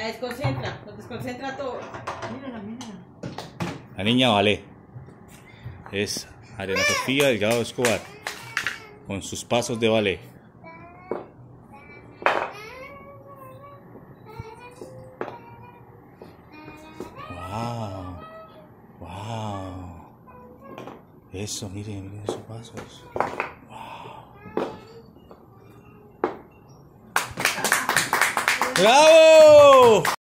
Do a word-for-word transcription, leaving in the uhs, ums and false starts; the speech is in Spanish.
La desconcentra, nos desconcentra todo. Mírala, mírala. La niña ballet es Ariana Sofía Delgado Escobar con sus pasos de ballet. Wow, wow. Eso, miren, miren esos pasos. Wow. ¡Bravo!